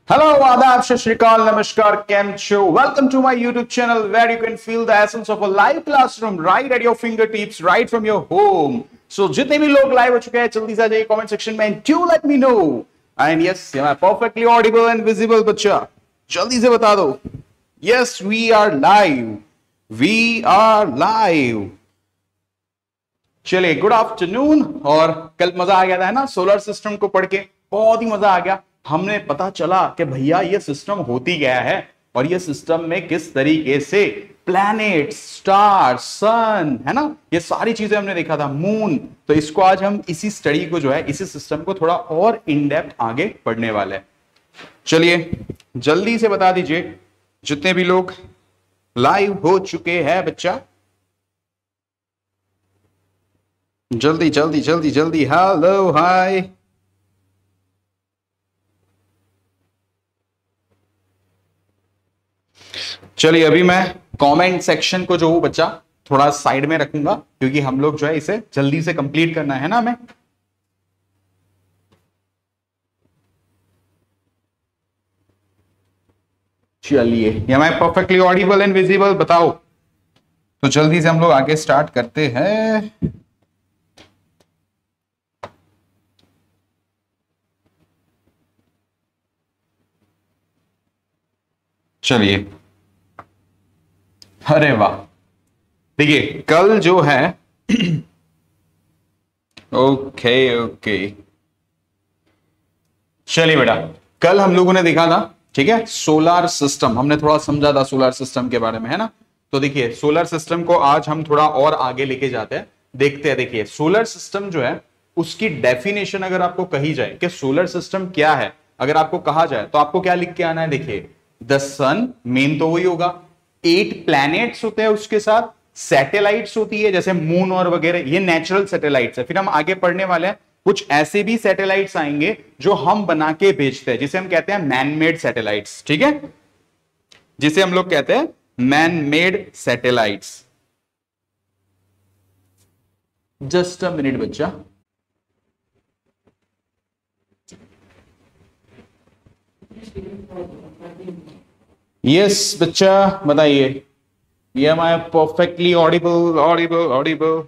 Hello, Adab, Shat Shri Akal, Namaskar, Kem Cho. Welcome to my YouTube channel where you can feel the essence of a live classroom right at your fingertips, right from your home. So, जितने भी लोग live हो चुके हैं, जल्दी से आ जाइए comment section में and do let me know. And yes, am I perfectly audible and visible, बच्चा? जल्दी से बता दो. Yes, we are live. We are live. चलिए, गुड आफ्टरनून. और कल मजा आ गया था है ना सोलर सिस्टम को पढ़ के, बहुत ही मजा आ गया. हमने पता चला कि भैया ये सिस्टम होती गया है और ये सिस्टम में किस तरीके से प्लैनेट, स्टार, सन, है ना, ये सारी चीजें हमने देखा था, मून. तो इसको आज हम इसी स्टडी को जो है, इसी सिस्टम को थोड़ा और इन डेप्थ आगे पढ़ने वाले हैं. चलिए जल्दी से बता दीजिए जितने भी लोग लाइव हो चुके हैं बच्चा, जल्दी जल्दी जल्दी जल्दी. Hello, hi. चलिए अभी मैं कमेंट सेक्शन को जो हूं बच्चा थोड़ा साइड में रखूंगा क्योंकि हम लोग जो है इसे जल्दी से कंप्लीट करना है ना हमें. चलिए, am I perfectly audible and visible? बताओ. तो जल्दी से हम लोग आगे स्टार्ट करते हैं. चलिए, अरे वाह. देखिए कल जो है ओके ओके, चलिए बेटा, कल हम लोगों ने देखा था, ठीक है, सोलर सिस्टम. हमने थोड़ा समझा था सोलर सिस्टम के बारे में, है ना. तो देखिए सोलर सिस्टम को आज हम थोड़ा और आगे लेके जाते हैं, देखते हैं. देखिए सोलर सिस्टम जो है उसकी डेफिनेशन अगर आपको कही जाए कि सोलर सिस्टम क्या है, अगर आपको कहा जाए तो आपको क्या लिख के आना है? देखिए द सन, मेन तो वही होगा. 8 प्लैनेट्स होते हैं, उसके साथ सैटेलाइट्स होती है जैसे मून और वगैरह, ये नेचुरल सैटेलाइट्स है. फिर हम आगे पढ़ने वाले हैं कुछ ऐसे भी सैटेलाइट्स आएंगे जो हम बना के भेजते हैं, जिसे हम कहते हैं मैन मेड सैटेलाइट्स. ठीक है, जिसे हम लोग कहते हैं man made satellites. Just a minute बच्चा. यस बच्चा बताइए. Am I perfectly audible? Audible audible.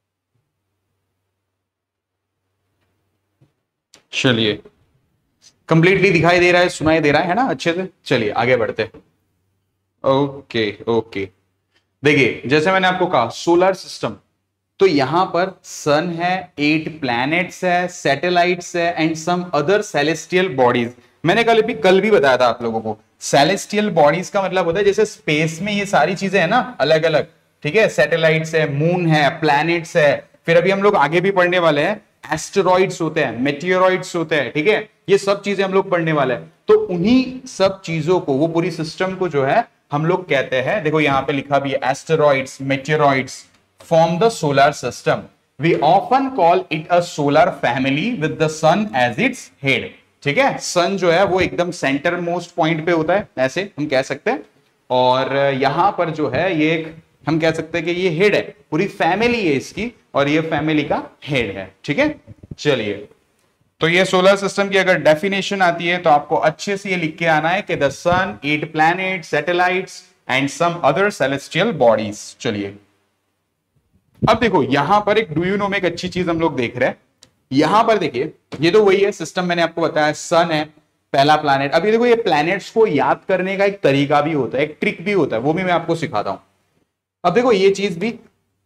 चलिए, कंप्लीटली दिखाई दे रहा है, सुनाई दे रहा है ना अच्छे से. चलिए आगे बढ़ते. Okay okay. देखिए जैसे मैंने आपको कहा सोलर सिस्टम, तो यहां पर सन है, 8 प्लैनेट्स है, सैटेलाइट्स है and some other celestial bodies. मैंने कल भी बताया था आप लोगों को, सेलेस्टियल बॉडीज का मतलब होता है जैसे स्पेस में ये सारी चीजें है ना अलग अलग, ठीक है, सैटेलाइट्स है, मून है, प्लैनेट्स है. फिर अभी हम लोग आगे भी पढ़ने वाले हैं, एस्टेरॉइड्स होते हैं, मेटियोरॉइड्स होते हैं, ठीक है, ये सब चीजें हम लोग पढ़ने वाले हैं. तो उन्हीं सब चीजों को, वो पूरी सिस्टम को जो है हम लोग कहते हैं, देखो यहां पे लिखा भी है, asteroids, meteoroids form the solar system. We often call it a solar family with the sun as its head. ठीक है, सन जो है वो एकदम सेंटर मोस्ट पॉइंट पे होता है, ऐसे हम कह सकते हैं. और यहां पर जो है ये एक, हम कह सकते हैं कि ये हेड है, पूरी फैमिली है इसकी, और ये फैमिली का हेड है. ठीक है, चलिए. तो ये सोलर सिस्टम की अगर डेफिनेशन आती है तो आपको अच्छे से ये लिख के आना है कि the sun, 8 planet, satellites and some other celestial bodies. चलिए अब देखो यहां पर एक डू यू नो में एक अच्छी चीज हम लोग देख रहे हैं. यहां पर देखिए ये तो वही है सिस्टम, मैंने आपको बताया, सन है पहला प्लैनेट. अभी देखो ये प्लैनेट्स को याद करने का एक तरीका भी होता है, एक ट्रिक भी होता है, वो भी मैं आपको सिखाता हूं. अब देखो ये चीज भी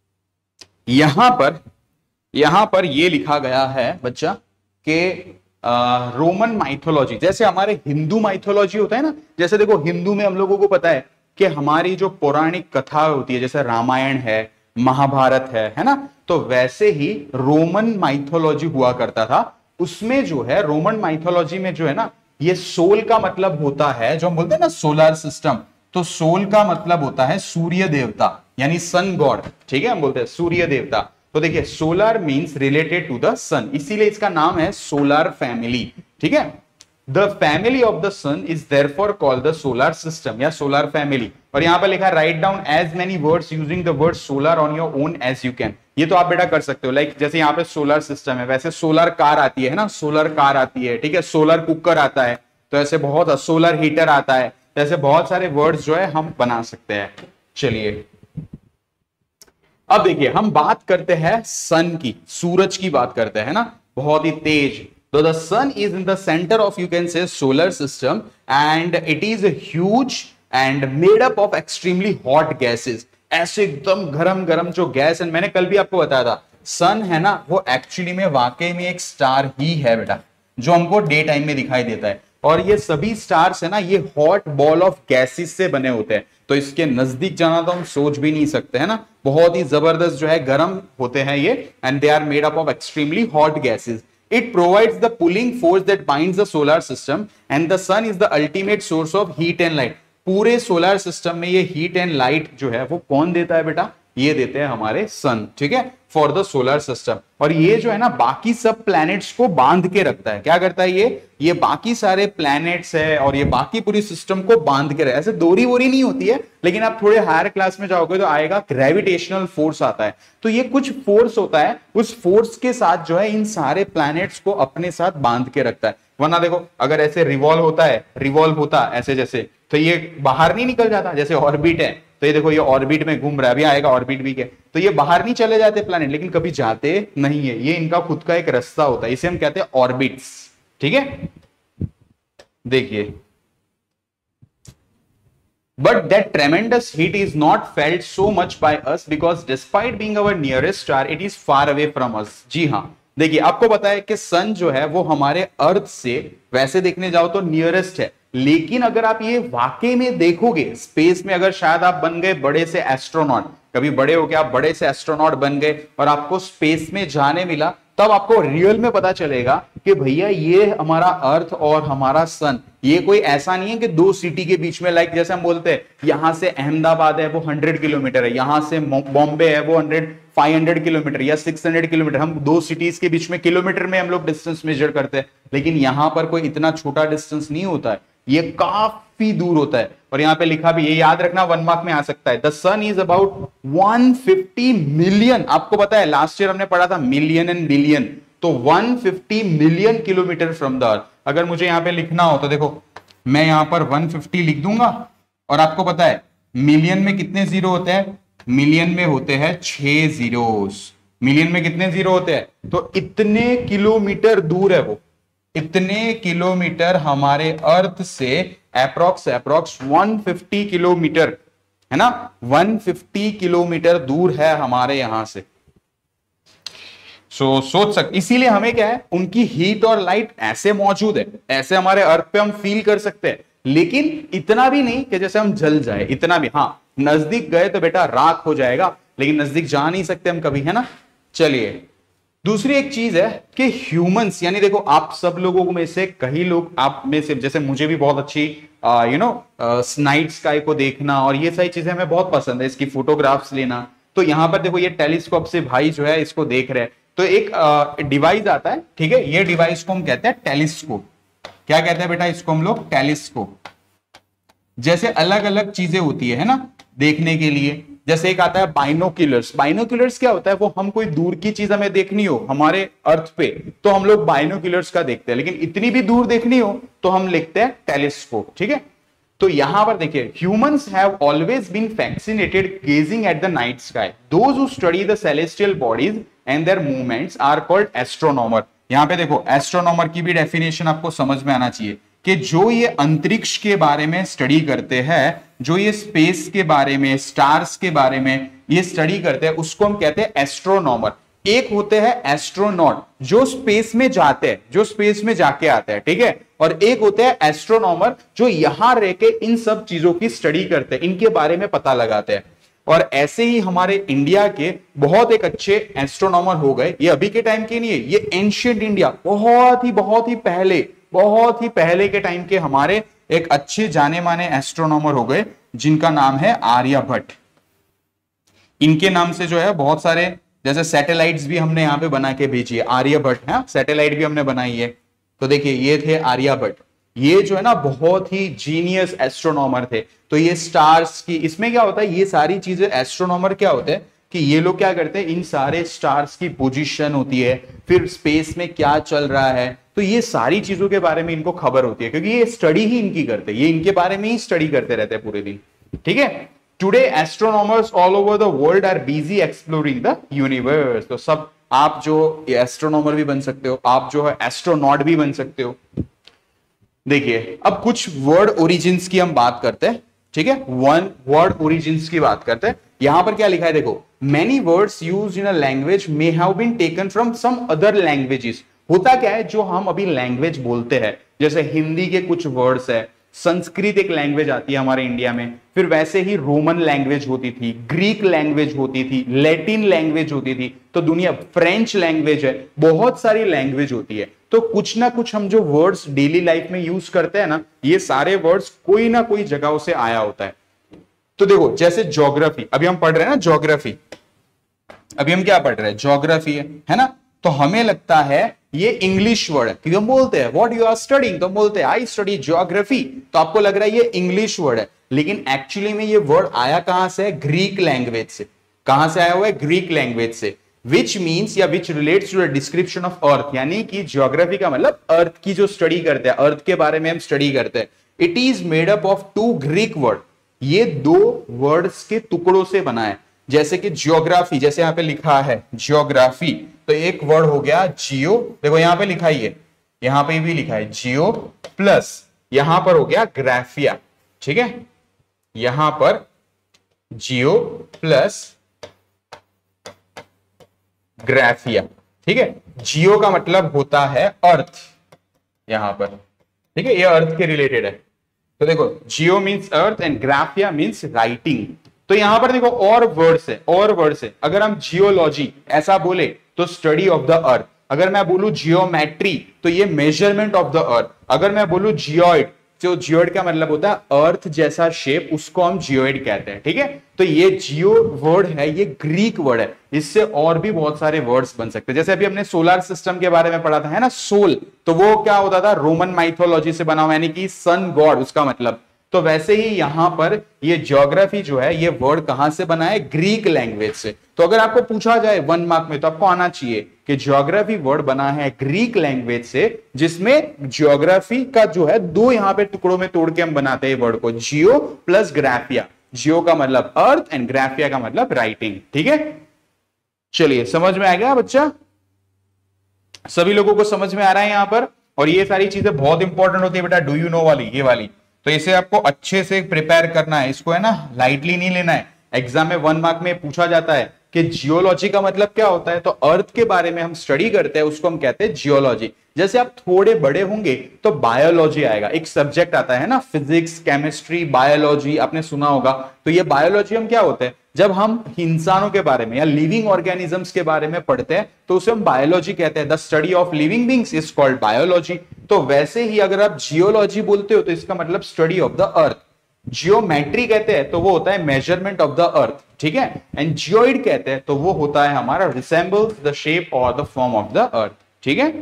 यहां पर ये लिखा गया है बच्चा कि रोमन माइथोलॉजी, जैसे हमारे हिंदू माइथोलॉजी होता है ना, जैसे देखो हिंदू में हम लोगों को पता है कि हमारी जो पौराणिक कथा होती है, जैसे रामायण है, महाभारत है ना, तो वैसे ही रोमन माइथोलॉजी हुआ करता था. उसमें जो है रोमन माइथोलॉजी में जो है ना, ये सोल का मतलब होता है, जो हम बोलते हैं ना सोलर सिस्टम, तो सोल का मतलब होता है सूर्य देवता, यानी सन गॉड. ठीक है, हम बोलते हैं सूर्य देवता. तो देखिए solar means related to the sun, इसीलिए इसका नाम है सोलर फैमिली. ठीक है, the family of the sun is therefore called the solar system या सोलर फैमिली. और यहां पर लिखा है write down as many words using the word solar on your own as you can. ये तो आप बेटा कर सकते हो, लाइक जैसे यहाँ पे सोलर सिस्टम है, वैसे सोलर कार आती है ना, सोलर कार आती है, ठीक है, सोलर कुकर आता है, तो ऐसे बहुत सोलर हीटर आता है, तो ऐसे बहुत सारे वर्ड्स जो है हम बना सकते हैं। चलिए अब देखिए हम बात करते हैं सन की, सूरज की बात करते हैं ना, बहुत ही तेज। तो the sun is in the centre of you can say solar system and it is huge and made up of extremely hot gases. ऐसे एकदम गरम गरम जो गैस है, मैंने कल भी आपको बताया था सन है ना, वो एक्चुअली में वाकई में एक स्टार ही है बेटा, जो हमको डे टाइम में दिखाई देता है। और ये सभी स्टार्स है ना, ये हॉट बॉल ऑफ गैसेस से बने होते हैं, तो इसके नजदीक जाना तो हम सोच भी नहीं सकते है ना, बहुत ही जबरदस्त जो है गर्म होते हैं ये, and they are made up of extremely hot gases. It provides the pulling force that binds the solar system and the sun is the ultimate source of heat and light. पूरे सोलर सिस्टम में ये heat and light जो है वो कौन देता है बेटा, ये देते हैं हमारे सन, ठीक है, फॉर द सोलर सिस्टम। और ये जो है ना बाकी सब प्लैनेट्स को बांध के रखता है। क्या करता है ये बाकी सारे प्लैनेट्स है और ये बाकी पूरी सिस्टम को बांध के रखता है। ऐसे दोरी वोरी नहीं होती है, लेकिन आप थोड़े हायर क्लास में जाओगे तो आएगा ग्रेविटेशनल फोर्स आता है, तो ये कुछ फोर्स होता है, उस फोर्स के साथ जो है इन सारे प्लैनेट्स को अपने साथ बांध के रखता है। वरना देखो अगर ऐसे रिवॉल्व होता ऐसे जैसे, तो ये बाहर नहीं निकल जाता। जैसे ऑर्बिट है, तो ये देखो ये ऑर्बिट में घूम रहा है, अभी आएगा ऑर्बिट भी के, तो ये बाहर नहीं चले जाते प्लैनेट, लेकिन कभी जाते नहीं है, ये इनका खुद का एक रास्ता होता है, इसे हम कहते हैं ऑर्बिट्स, ठीक है। देखिए but that tremendous heat is not felt so much by us because despite being our nearest star it is far away from us। जी हाँ, देखिए आपको पता है कि सन जो है वो हमारे अर्थ से वैसे देखने जाओ तो नियरेस्ट है, लेकिन अगर आप ये वाकई में देखोगे स्पेस में, अगर शायद आप बन गए बड़े से एस्ट्रोनॉट, कभी बड़े हो गए आप बड़े से एस्ट्रोनॉट बन गए और आपको स्पेस में जाने मिला, तब आपको रियल में पता चलेगा कि भैया ये हमारा अर्थ और हमारा सन ये कोई ऐसा नहीं है कि दो सिटी के बीच में, लाइक जैसे हम बोलते हैं यहां से अहमदाबाद है वो 100 किलोमीटर है, यहां से बॉम्बे है वो 500 किलोमीटर या 600 किलोमीटर, हम दो सिटीज के बीच में किलोमीटर में हम लोग डिस्टेंस मेजर करते हैं, लेकिन यहां पर कोई इतना छोटा डिस्टेंस नहीं होता है, ये काफी दूर होता है। और यहां पे लिखा भी, ये याद रखना 1 मार्क में आ सकता है, the sun is about 150 million, आपको पता है लास्ट ईयर हमने पढ़ा था मिलियन एंड बिलियन, तो 150 million kilometre from the earth. अगर मुझे यहां पे लिखना हो तो देखो मैं यहां पर 150 लिख दूंगा, और आपको पता है मिलियन में कितने जीरो होते हैं, मिलियन में होते हैं 6 जीरोस, मिलियन में कितने जीरो होते हैं, तो इतने किलोमीटर दूर है वो, इतने किलोमीटर हमारे अर्थ से अप्रोक्स 150 किलोमीटर है ना, 150 किलोमीटर दूर है हमारे यहां से। सोच सकते, इसीलिए हमें क्या है, उनकी हीट और लाइट ऐसे मौजूद है, ऐसे हमारे अर्थ पे हम फील कर सकते हैं, लेकिन इतना भी नहीं कि जैसे हम जल जाए, इतना भी, हाँ नजदीक गए तो बेटा राख हो जाएगा, लेकिन नजदीक जा नहीं सकते हम कभी, है ना। चलिए दूसरी एक चीज है कि ह्यूमंस, यानी देखो आप सब लोगों में से कई लोग, आप में से जैसे मुझे भी बहुत अच्छी नाइट स्काई को देखना और ये सारी चीजें हमें बहुत पसंद है, इसकी फोटोग्राफ्स लेना। तो यहां पर देखो ये टेलीस्कोप से भाई जो है इसको देख रहे हैं, तो एक डिवाइस आता है, ठीक है, ये डिवाइस को हम कहते हैं टेलीस्कोप। क्या कहते हैं बेटा इसको हम लोग, टेलीस्कोप। जैसे अलग अलग चीजें होती है ना देखने के लिए, जैसे एक आता है बाइनोक्यूलर्स। बाइनोक्यूलर्स क्या होता है, वो हम कोई दूर की चीज हमें देखनी हो हमारे अर्थ पे तो हम लोग बाइनोक्यूलर्स का देखते हैं, लेकिन इतनी भी दूर देखनी हो तो हम लिखते हैं टेलीस्कोप, ठीक है। तो यहां पर देखिए, humans have always been fascinated gazing at the night sky, those who study the celestial bodies and their movements are called astronomer. यहां पे देखो एस्ट्रोनॉमर की भी डेफिनेशन आपको समझ में आना चाहिए कि जो ये अंतरिक्ष के बारे में स्टडी करते हैं, जो ये स्पेस के बारे में, स्टार्स के बारे में ये स्टडी करते हैं, उसको हम कहते हैं एस्ट्रोनॉमर। एक होते हैं एस्ट्रोनॉट जो स्पेस में जाते हैं, जो स्पेस में जाके आते हैं, ठीक है, और एक होते हैं एस्ट्रोनॉमर जो यहां रह के इन सब चीजों की स्टडी करते हैं, इनके बारे में पता लगाते हैं। और ऐसे ही हमारे इंडिया के बहुत एक अच्छे एस्ट्रोनॉमर हो गए, ये अभी के टाइम के नहीं है, ये एंशिएंट इंडिया, बहुत ही पहले के टाइम के हमारे एक अच्छे जाने माने एस्ट्रोनॉमर हो गए, जिनका नाम है आर्यभट्ट। इनके नाम से जो है बहुत सारे जैसे सैटेलाइट्स भी हमने यहां पे बना के भेजी है, आर्यभट्ट है, सैटेलाइट भी हमने बनाई है। तो देखिए ये थे आर्यभट्ट, ये जो है ना बहुत ही जीनियस एस्ट्रोनॉमर थे। तो ये स्टार्स की, इसमें क्या होता है, ये सारी चीजें एस्ट्रोनॉमर क्या होते हैं कि ये लोग क्या करते हैं, इन सारे स्टार्स की पोजीशन होती है, फिर स्पेस में क्या चल रहा है, तो ये सारी चीजों के बारे में इनको खबर होती है, क्योंकि ये स्टडी ही इनकी करते हैं, ये इनके बारे में ही स्टडी करते रहते हैं पूरे दिन। ठीक है, today astronomers all over the world are busy exploring the universe. तो सब आप जो एस्ट्रोनॉमर भी बन सकते हो, आप जो है एस्ट्रोनॉट भी बन सकते हो। देखिए अब कुछ वर्ड ओरिजिन्स की हम बात करते हैं। ठीक है, वन वर्ड ओरिजिन्स की बात करते हैं। यहां पर क्या लिखा है देखो, many words used in a language may have been taken from some other languages. होता क्या है, जो हम अभी लैंग्वेज बोलते हैं, जैसे हिंदी के कुछ वर्ड्स है, संस्कृत एक लैंग्वेज आती है हमारे इंडिया में, फिर वैसे ही रोमन लैंग्वेज होती थी, ग्रीक लैंग्वेज होती थी, लैटिन लैंग्वेज होती थी, तो दुनिया फ्रेंच लैंग्वेज है, बहुत सारी लैंग्वेज होती है। तो कुछ ना कुछ हम जो वर्ड्स डेली लाइफ में यूज करते हैं ना, ये सारे वर्ड्स कोई ना कोई जगह से आया होता है। तो देखो जैसे ज्योग्राफी, अभी हम पढ़ रहे हैं ना ज्योग्राफी, अभी हम क्या पढ़ रहे हैं, ज्योग्राफी है ना। तो हमें लगता है ये इंग्लिश वर्ड है, क्योंकि हम बोलते हैं व्हाट यू आर स्टडीइंग, तो हम बोलते हैं आई स्टडी ज्योग्राफी, तो आपको लग रहा है ये इंग्लिश वर्ड है, लेकिन एक्चुअली में ये वर्ड आया कहां से, ग्रीक लैंग्वेज से। कहां से आया हुआ है, ग्रीक लैंग्वेज से। विच मीन्स या which relates to the description of earth, यानी कि ज्योग्राफी का मतलब अर्थ की जो स्टडी करते हैं, अर्थ के बारे में हम स्टडी करते हैं। It is made up of two Greek word, ये दो वर्ड्स के टुकड़ों से बना है। जैसे कि ज्योग्राफी, जैसे यहां पे लिखा है ज्योग्राफी, तो एक वर्ड हो गया जियो, देखो यहां पे लिखा ही है, यहां पे भी लिखा है जियो, प्लस यहां पर हो गया ग्राफिया। ठीक है, यहां पर जियो प्लस ग्राफिया। ठीक है, जियो का मतलब होता है अर्थ यहां पर। ठीक है, ये अर्थ के रिलेटेड है। तो देखो geo means earth and graphia means writing. तो यहां पर देखो और वर्ड्स है, और वर्ड्स है। अगर हम जियोलॉजी ऐसा बोले तो स्टडी ऑफ द अर्थ, अगर मैं बोलूं जियोमेट्री तो ये मेजरमेंट ऑफ द अर्थ, अगर मैं बोलूं जियोइड, जो जियोइड का मतलब होता है अर्थ जैसा शेप, उसको हम जियोइड कहते हैं। ठीक है, तो ये जियो वर्ड है, ये ग्रीक वर्ड है, इससे और भी बहुत सारे वर्ड्स बन सकते हैं। जैसे अभी हमने सोलर सिस्टम के बारे में पढ़ा था, है ना, सोल, तो वो क्या होता था, रोमन माइथोलॉजी से बना हुआ, यानी कि सन गॉड उसका मतलब। तो वैसे ही यहां पर ये ज्योग्राफी जो है, ये वर्ड कहां से बना है, ग्रीक लैंग्वेज से। तो अगर आपको पूछा जाए 1 मार्क में, तो आपको आना चाहिए कि ज्योग्राफी वर्ड बना है ग्रीक लैंग्वेज से, जिसमें ज्योग्राफी का जो है दो यहां पे टुकड़ों में तोड़ के हम बनाते हैं वर्ड को, जियो प्लस ग्राफिया। जियो का मतलब अर्थ एंड ग्राफिया का मतलब राइटिंग। ठीक है, चलिए समझ में आ गया बच्चा, सभी लोगों को समझ में आ रहा है यहां पर। और ये सारी चीजें बहुत इंपॉर्टेंट होती है बेटा, डू यू नो वाली, ये वाली, तो इसे आपको अच्छे से प्रिपेयर करना है, इसको है ना लाइटली नहीं लेना है। एग्जाम में 1 मार्क में पूछा जाता है कि जियोलॉजी का मतलब क्या होता है, तो अर्थ के बारे में हम स्टडी करते हैं, उसको हम कहते हैं जियोलॉजी। जैसे आप थोड़े बड़े होंगे तो बायोलॉजी आएगा, एक सब्जेक्ट आता है ना, फिजिक्स, केमिस्ट्री, बायोलॉजी, आपने सुना होगा। तो ये बायोलॉजी हम क्या होते हैं, जब हम इंसानों के बारे में या लिविंग ऑर्गेनिजम्स के बारे में पढ़ते हैं तो उसे हम बायोलॉजी कहते हैं। The study of living beings is called biology. तो वैसे ही अगर आप जियोलॉजी बोलते हो तो इसका मतलब study of the earth. Geometry कहते हैं तो वो होता है मेजरमेंट ऑफ द अर्थ। ठीक है, एंड जियोइड कहते हैं तो वो होता है हमारा रिसेंबल्स द शेप और the form of the earth. ठीक है,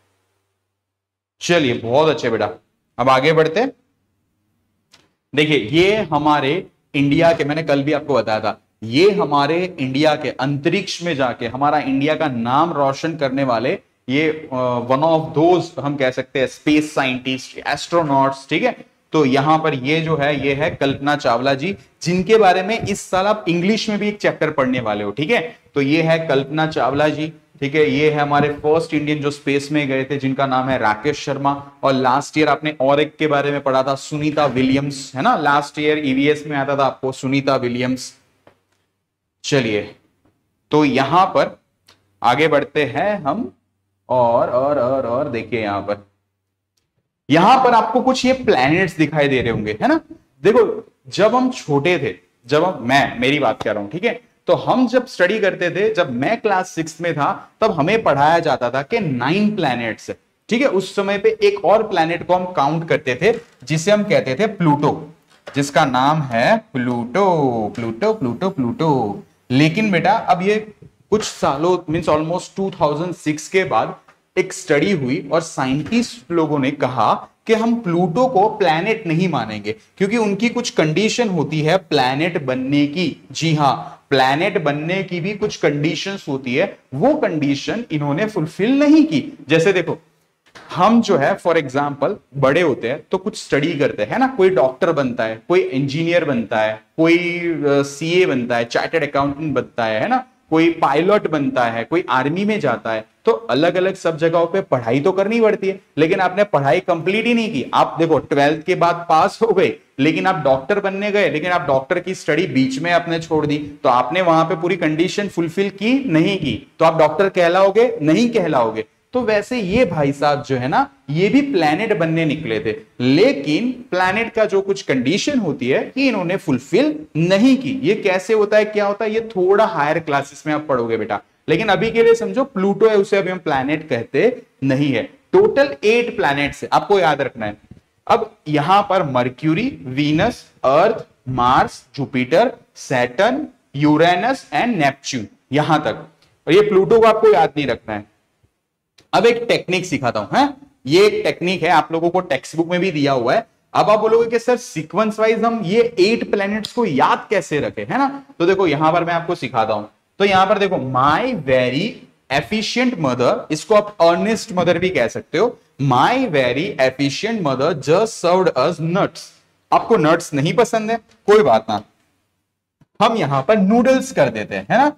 चलिए बहुत अच्छे बेटा, अब आगे बढ़ते हैं। देखिए ये हमारे इंडिया के, मैंने कल भी आपको बताया था, ये हमारे इंडिया के अंतरिक्ष में जाके हमारा इंडिया का नाम रोशन करने वाले ये वन ऑफ दोज हम कह सकते हैं स्पेस साइंटिस्ट, एस्ट्रोनॉट्स। ठीक है, तो यहां पर ये जो है, ये है कल्पना चावला जी, जिनके बारे में इस साल आप इंग्लिश में भी एक चैप्टर पढ़ने वाले हो। ठीक है, तो ये है कल्पना चावला जी। ठीक है, ये है हमारे फर्स्ट इंडियन जो स्पेस में गए थे, जिनका नाम है राकेश शर्मा। और लास्ट ईयर आपने और एक के बारे में पढ़ा था, सुनीता विलियम्स, है ना, लास्ट ईयर ईवीएस में आता था आपको सुनीता विलियम्स। चलिए तो यहां पर आगे बढ़ते हैं हम, और देखिए यहां पर आपको कुछ ये प्लैनेट्स दिखाई दे रहे होंगे, है ना। देखो जब हम छोटे थे, जब हम, मैं मेरी बात कर रहा हूं, ठीक है, तो हम जब स्टडी करते थे, जब मैं क्लास 6 में था, तब हमें पढ़ाया जाता था कि 9 प्लैनेट्स है। ठीक है, उस समय पे एक और प्लैनेट को हम काउंट करते थे, जिसे हम कहते थे प्लूटो, जिसका नाम है प्लूटो, प्लूटो प्लूटो प्लूटो। लेकिन बेटा अब ये कुछ सालों, मींस ऑलमोस्ट 2006 के बाद एक स्टडी हुई और साइंटिस्ट लोगों ने कहा कि हम प्लूटो को प्लैनेट नहीं मानेंगे, क्योंकि उनकी कुछ कंडीशन होती है प्लैनेट बनने की। जी हां, प्लैनेट बनने की भी कुछ कंडीशंस होती है, वो कंडीशन इन्होंने फुलफिल नहीं की। जैसे देखो हम जो है फॉर एग्जाम्पल बड़े होते हैं तो कुछ स्टडी करते हैं ना, कोई डॉक्टर बनता है, कोई इंजीनियर बनता है, कोई सीए बनता है, चार्टर्ड अकाउंटेंट बनता है ना, कोई पायलट बनता है, कोई आर्मी में जाता है। तो अलग अलग सब जगहों पे पढ़ाई तो करनी पड़ती है, लेकिन आपने पढ़ाई कंप्लीट ही नहीं की। आप देखो 12th के बाद पास हो गए, लेकिन आप डॉक्टर बनने गए, लेकिन आप डॉक्टर की स्टडी बीच में आपने छोड़ दी, तो आपने वहां पे पूरी कंडीशन फुलफिल की नहीं की, तो आप डॉक्टर कहलाओगे नहीं कहलाओगे। तो वैसे ये भाई साहब जो है ना, ये भी प्लैनेट बनने निकले थे, लेकिन प्लैनेट का जो कुछ कंडीशन होती है कि इन्होंने फुलफिल नहीं की। ये कैसे होता है, क्या होता है, ये थोड़ा हायर क्लासेस में आप पढ़ोगे बेटा, लेकिन अभी के लिए समझो प्लूटो है, उसे अभी हम प्लैनेट कहते नहीं है। टोटल 8 प्लैनेट्स है, आपको याद रखना है। अब यहां पर Mercury, Venus, earth, Mars, Jupiter, Saturn, Uranus and Neptune, यहां तक। और ये प्लूटो को आपको याद नहीं रखना है। अब एक टेक्निक सिखाता हूं, है ये एक टेक्निक है, आप लोगों को टेक्स्ट बुक में भी दिया हुआ है। अब आप बोलोगे कि सर सीक्वेंस वाइज हम ये 8 प्लैनेट्स को याद कैसे रखें, है ना। तो देखो यहां पर मैं आपको सिखाता हूं। तो यहां पर देखो, माई वेरी एफिशिएंट मदर, इसको आप अर्नेस्ट मदर भी कह सकते हो। My very efficient mother just served us nuts. आपको नट्स नहीं पसंद है, कोई बात ना, हम यहां पर नूडल्स कर देते हैं, है ना।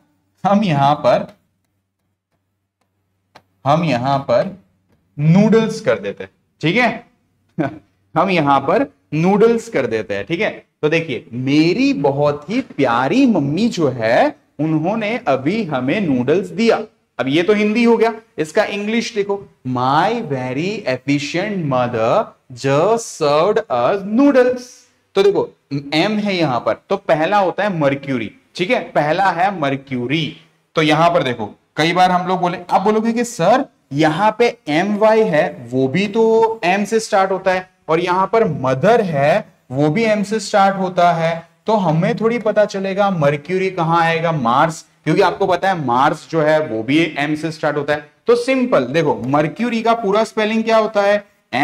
हम यहां पर नूडल्स कर देते हैं, ठीक है। हम यहां पर नूडल्स कर देते हैं, ठीक है। तो देखिए, मेरी बहुत ही प्यारी मम्मी जो है, उन्होंने अभी हमें नूडल्स दिया। अब ये तो हिंदी हो गया, इसका इंग्लिश देखो, my very efficient mother just served us noodles. तो देखो एम है यहां पर, तो पहला होता है मर्क्यूरी, ठीक है, पहला है मर्क्यूरी। तो यहां पर देखो, कई बार हम लोग बोले, आप बोलोगे कि सर यहां पे एम वाई है, वो भी तो एम से स्टार्ट होता है, और यहां पर मदर है, वो भी एम से स्टार्ट होता है। तो हमें थोड़ी पता चलेगा मर्क्यूरी कहां आएगा, मार्स, क्योंकि आपको पता है मार्स जो है वो भी एम से स्टार्ट होता है। तो सिंपल देखो, मर्क्यूरी का पूरा स्पेलिंग क्या होता है,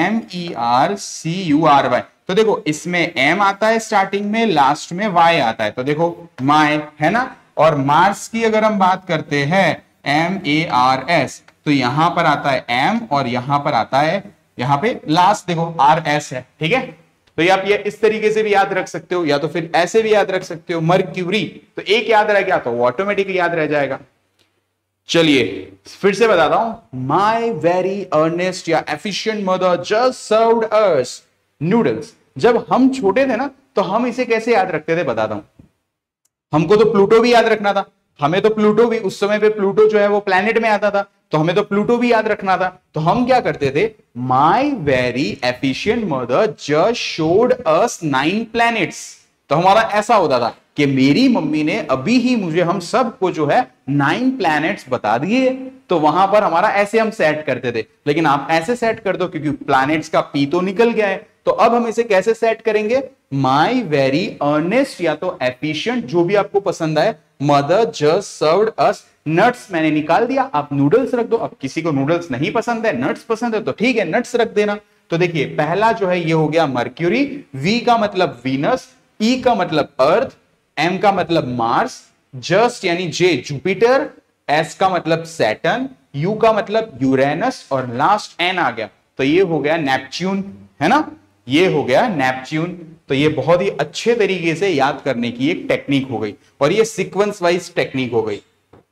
MERCURY। तो देखो इसमें एम आता है स्टार्टिंग में, लास्ट में वाई आता है, तो देखो माई, है ना। और मार्स की अगर हम बात करते हैं, MARS, तो यहां पर आता है एम, और यहां पर आता है, यहां पे लास्ट देखो RS है, ठीक है। तो आप ये इस तरीके से भी याद रख सकते हो, या तो फिर ऐसे भी याद रख सकते हो, मर्क्यूरी। तो एक याद रह गया तो वो ऑटोमेटिकली याद रह जाएगा। चलिए फिर से बताता हूं, माई वेरी अर्नेस्ट या efficient mother just served us noodles. जब हम छोटे थे ना, तो हम इसे कैसे याद रखते थे बताता हूं। हमको तो प्लूटो भी याद रखना था, हमें तो प्लूटो भी, उस समय पे प्लूटो जो है वो प्लैनेट में आता था, तो हमें तो प्लूटो भी याद रखना था। तो हम क्या करते थे, my very efficient mother just showed us 9 planets. तो हमारा ऐसा होता था कि मेरी मम्मी ने अभी ही मुझे, हम सबको जो है 9 प्लैनेट्स बता दिए। तो वहां पर हमारा ऐसे हम सेट करते थे, लेकिन आप ऐसे सेट कर दो, क्योंकि प्लैनेट्स का पी तो निकल गया है। तो अब हम इसे कैसे सेट करेंगे, माई वेरी अर्नेस्ट या तो एफिशिएंट, जो भी आपको पसंद आए, mother just served us nuts, मैंने निकाल दिया, आप नूडल्स रख दो। अब किसी को नूडल्स नहीं पसंद है, नट्स पसंद है, तो ठीक है नट्स रख देना। तो देखिए पहला जो है ये हो गया मर्क्यूरी, वी का मतलब वीनस, ई का मतलब अर्थ, एम का मतलब मार्स, जस्ट यानी जे जुपिटर, एस का मतलब सैटर्न, यू का मतलब यूरेनस, और लास्ट एन आ गया, तो ये हो गया नेपच्यून, है ना, ये हो गया नेपच्यून। तो ये बहुत ही अच्छे तरीके से याद करने की एक टेक्निक हो गई, और ये सीक्वेंस वाइज टेक्निक हो गई।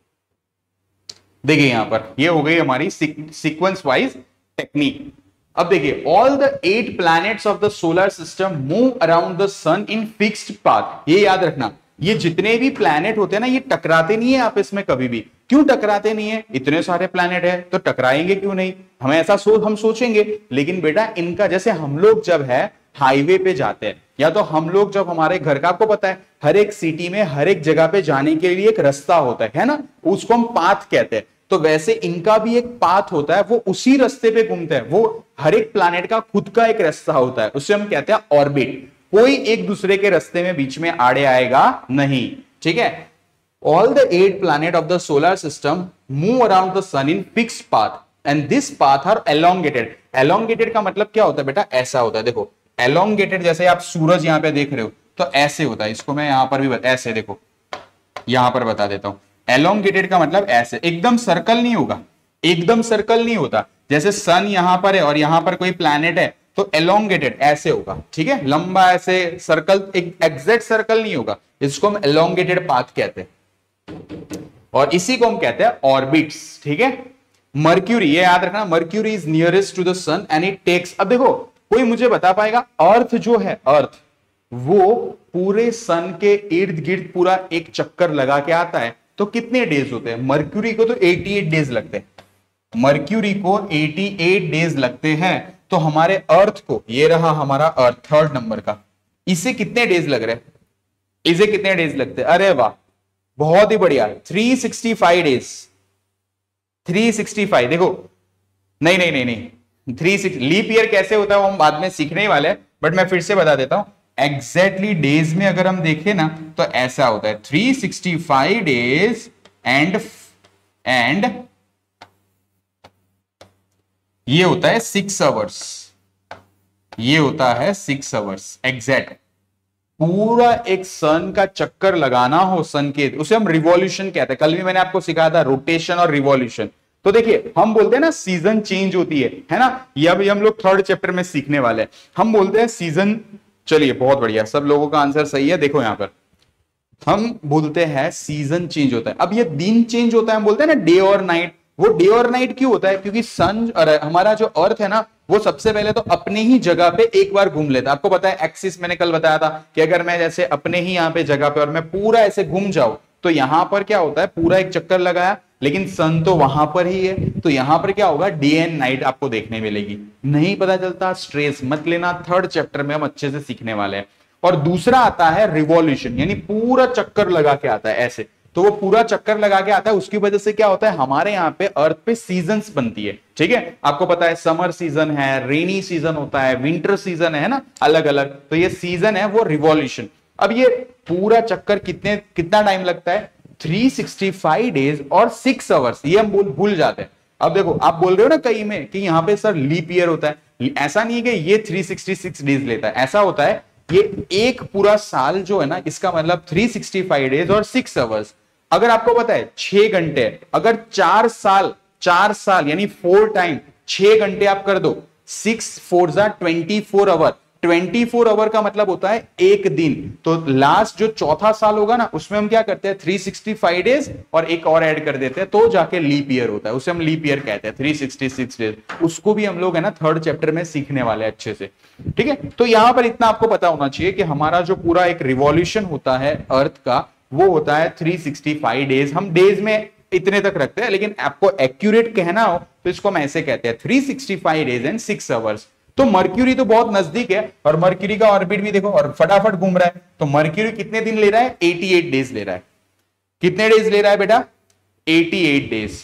देखिए यहां पर ये हो गई हमारी सीक्वेंस वाइज टेक्निक। अब देखिए, all the 8 planets of the solar system move around the sun in fixed path. ये याद रखना, ये जितने भी प्लैनेट होते हैं ना, ये टकराते नहीं है आपस में कभी भी। क्यों टकराते नहीं है, इतने सारे प्लैनेट है तो टकराएंगे क्यों नहीं, हमें ऐसा हम सोचेंगे। लेकिन बेटा इनका, जैसे हम लोग जब है हाईवे पे जाते हैं, या तो हम लोग जब हमारे घर का, आपको पता है हर एक सिटी में हर एक जगह पे जाने के लिए एक रास्ता होता है ना, उसको हम पाथ कहते हैं। तो वैसे इनका भी एक पाथ होता है, वो उसी रास्ते पे घूमते हैं। वो हर एक प्लैनेट का खुद का एक रास्ता होता है, उससे हम कहते हैं ऑर्बिट। कोई एक दूसरे के रास्ते में बीच में आड़े आएगा नहीं, ठीक है। All the 8 planet of the solar system move around the sun in fixed path, and this path are elongated. Elongated का मतलब क्या होता है बेटा, ऐसा होता है। देखो एलोंगेटेड, जैसे आप सूरज यहां पे देख रहे हो, तो ऐसे होता है। इसको मैं यहां पर भी ऐसे देखो, यहां पर बता देता हूं। एलोंगेटेड का मतलब ऐसे, एकदम सर्कल नहीं होगा, एकदम सर्कल नहीं होता। जैसे सन यहां पर है और यहां पर कोई प्लैनेट है तो एलोंगेटेड ऐसे होगा, ठीक है, लंबा ऐसे सर्कल, एक एग्जैक्ट सर्कल नहीं होगा, इसको हम एलोंगेटेड पाथ कहते हैं और इसी को हम कहते हैं ऑर्बिट्स, ठीक है। मर्क्यूरी, ये याद रखना, Mercury is nearest to the sun and it takes, अब देखो कोई मुझे बता पाएगा अर्थ जो है, अर्थ वो पूरे सन के इर्द गिर्द पूरा एक चक्कर लगा के आता है तो कितने डेज होते हैं? मर्क्यूरी को तो 88 डेज लगते हैं, मर्क्यूरी को 88 डेज लगते हैं, तो हमारे अर्थ को, ये रहा हमारा अर्थ थर्ड नंबर का, इसे कितने डेज लग रहे हैं? इसे कितने डेज लगते हैं? अरे वाह, बहुत ही बढ़िया, 365 डेज, 365, देखो नहीं नहीं नहीं नहीं 36 लीप ईयर कैसे होता है वो हम बाद में सीखने ही वाले हैं, बट मैं फिर से बता देता हूं, एग्जैक्टली डेज में अगर हम देखें ना तो ऐसा होता है 365 डेज एंड ये होता है 6 आवर्स, ये होता है 6 आवर्स एग्जैक्ट। पूरा एक सन का चक्कर लगाना हो सन के, उसे हम रिवॉल्यूशन कहते हैं। कल भी मैंने आपको सिखाया था रोटेशन और रिवॉल्यूशन। तो देखिए हम बोलते हैं ना सीजन चेंज होती है ना, ये अभी हम लोग थर्ड चैप्टर में सीखने वाले हैं। हम बोलते हैं सीजन, चलिए बहुत बढ़िया, सब लोगों का आंसर सही है। देखो यहां पर हम बोलते हैं सीजन चेंज होता है। अब ये दिन चेंज होता है, हम बोलते हैं ना डे और नाइट। वो डे और नाइट क्यों होता है? क्योंकि सन, हमारा जो अर्थ है ना, वो सबसे पहले तो अपने ही जगह पे एक बार घूम लेता है। आपको पता है एक्सिस, मैंने कल बताया था कि अगर मैं जैसे अपने ही यहाँ पे जगह पे और मैं पूरा ऐसे घूम जाऊं तो यहां पर क्या होता है, पूरा एक चक्कर लगाया, लेकिन सन तो वहां पर ही है, तो यहां पर क्या होगा, डे एंड नाइट आपको देखने मिलेगी। नहीं पता चलता, स्ट्रेस मत लेना, थर्ड चैप्टर में हम अच्छे से सीखने वाले हैं। और दूसरा आता है रिवॉल्यूशन, यानी पूरा चक्कर लगा के आता है ऐसे, तो वो पूरा चक्कर लगा के आता है। उसकी वजह से क्या होता है, हमारे यहाँ पे अर्थ पे सीजन्स बनती है, ठीक है। आपको पता है समर सीजन है, रेनी सीजन होता है, विंटर सीजन है ना, अलग अलग, तो ये सीजन है वो रिवॉल्यूशन। अब ये पूरा चक्कर कितना टाइम लगता है, 365 डेज और 6 आवर्स, ये हम भूल जाते हैं। अब देखो आप बोल रहे हो ना कहीं में कि यहाँ पे सर लीप ईयर होता है, ऐसा नहीं है कि ये 366 डेज लेता है, ऐसा होता है ये एक पूरा साल जो है ना, इसका मतलब 365 डेज और 6 आवर्स। अगर आपको पता है 6 घंटे, अगर 4 साल यानी 4 टाइम 6 घंटे आप कर दो, 6 4 24 आवर, 24 आवर का मतलब होता है एक दिन। तो लास्ट जो चौथा साल होगा ना, उसमें हम क्या करते हैं, 365 डेज और एक और ऐड कर देते हैं, तो जाके लीप ईयर होता है, उसे हम लीप ईयर कहते हैं, 366 डेज। उसको भी हम लोग है ना थर्ड चैप्टर में सीखने वाले हैं अच्छे से, ठीक है। तो यहां पर इतना आपको पता होना चाहिए कि हमारा जो पूरा एक रिवॉल्यूशन होता है अर्थ का, वो होता है 365 डेज। हम डेज में इतने तक रखते हैं, लेकिन आपको एक्यूरेट कहना हो तो इसको हम ऐसे कहते हैं 365 डेज एंड 6 आवर्स। तो मर्क्यूरी तो बहुत नजदीक है, और मर्क्यूरी का ऑर्बिट भी देखो और फटाफट घूम रहा है। तो मर्क्यूरी कितने दिन ले रहा है, 88 डेज ले रहा है। कितने डेज ले रहा है बेटा, 88 डेज।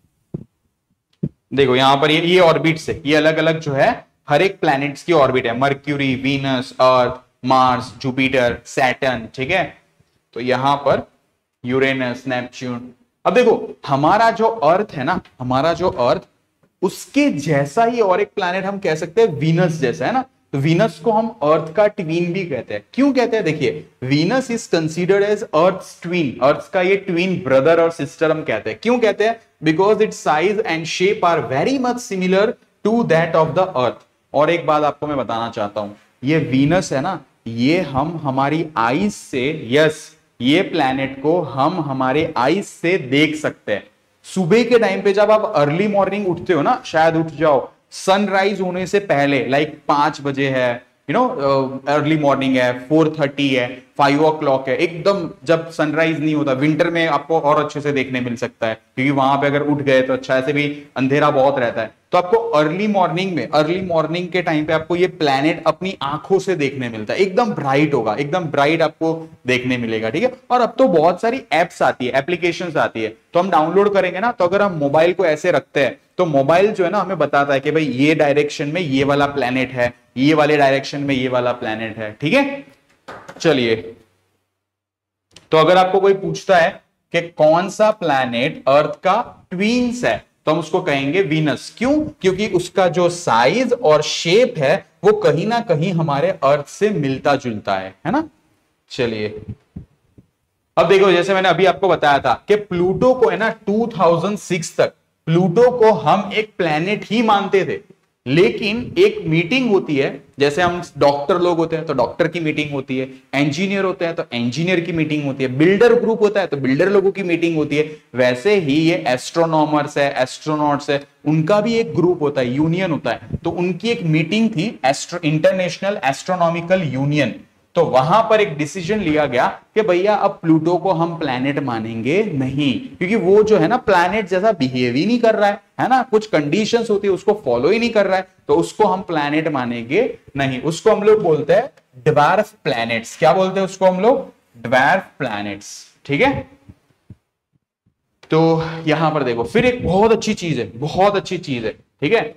देखो यहां पर ये ऑर्बिट से, ये अलग अलग जो है हर एक प्लैनेट्स की ऑर्बिट है, मर्क्यूरी, वीनस, अर्थ, मार्स, जुपिटर, सैटर्न, ठीक है। तो यहां पर यूरेनस, नेपच्यून। अब देखो हमारा जो अर्थ है ना, हमारा जो अर्थ, उसके जैसा ही और एक प्लैनेट हम कह सकते हैं वीनस जैसा, है ना। तो वीनस को हम अर्थ का ट्वीन भी कहते हैं। क्यों कहते हैं, देखिए Venus is considered as Earth's twin, Earth का ये ट्वीन ब्रदर और सिस्टर हम कहते हैं। क्यों कहते हैं, because its size and shape are very much similar to that of the earth. और एक बात आपको मैं बताना चाहता हूं, ये वीनस है ना, ये हम हमारी आईज से, यस, ये प्लैनेट को हम हमारे आईज से देख सकते हैं। सुबह के टाइम पे जब आप अर्ली मॉर्निंग उठते हो ना, शायद उठ जाओ सनराइज होने से पहले, लाइक 5 बजे है, यू नो, अर्ली मॉर्निंग है, 4:30 है, 5 o'clock है, एकदम जब सनराइज नहीं होता। विंटर में आपको और अच्छे से देखने मिल सकता है, क्योंकि वहां पे अगर उठ गए तो अच्छा, ऐसे भी अंधेरा बहुत रहता है। तो आपको अर्ली मॉर्निंग के टाइम पे आपको ये प्लैनेट अपनी आंखों से देखने मिलता है, एकदम ब्राइट होगा, एकदम ब्राइट आपको देखने मिलेगा, ठीक है। और अब तो बहुत सारी एप्स आती है, एप्लीकेशंस आती है, तो हम डाउनलोड करेंगे ना, तो अगर हम मोबाइल को ऐसे रखते हैं तो मोबाइल जो है ना हमें बताता है कि भाई ये डायरेक्शन में ये वाला प्लैनेट है, ये वाले डायरेक्शन में ये वाला प्लैनेट है, ठीक है। चलिए, तो अगर आपको कोई पूछता है कि कौन सा प्लैनेट अर्थ का ट्विन्स है, तो हम उसको कहेंगे वीनस। क्यों, क्योंकि उसका जो साइज और शेप है वो कहीं ना कहीं हमारे अर्थ से मिलता जुलता है ना। चलिए, अब देखो जैसे मैंने अभी आपको बताया था कि प्लूटो को है ना 2006 तक प्लूटो को हम एक प्लेनेट ही मानते थे, लेकिन एक मीटिंग होती है, जैसे हम डॉक्टर लोग होते हैं तो डॉक्टर की मीटिंग होती है, इंजीनियर होते हैं तो इंजीनियर की मीटिंग होती है, बिल्डर ग्रुप होता है तो बिल्डर लोगों की मीटिंग होती है, वैसे ही ये एस्ट्रोनॉमर्स है, एस्ट्रोनॉट्स है, उनका भी एक ग्रुप होता है, यूनियन होता है। तो उनकी एक मीटिंग थी, इंटरनेशनल एस्ट्रोनॉमिकल यूनियन। तो वहां पर एक डिसीजन लिया गया कि भैया अब प्लूटो को हम प्लैनेट मानेंगे नहीं, क्योंकि वो जो है ना प्लैनेट जैसा बिहेव ही नहीं कर रहा है ना, कुछ कंडीशंस होती है उसको फॉलो ही नहीं कर रहा है, तो उसको हम प्लैनेट मानेंगे नहीं। उसको हम लोग बोलते हैं ड्वार्फ प्लैनेट्स। क्या बोलते हैं उसको हम लोग? Dwarf planets. ठीक है, तो यहां पर देखो फिर एक बहुत अच्छी चीज है, बहुत अच्छी चीज है। ठीक है,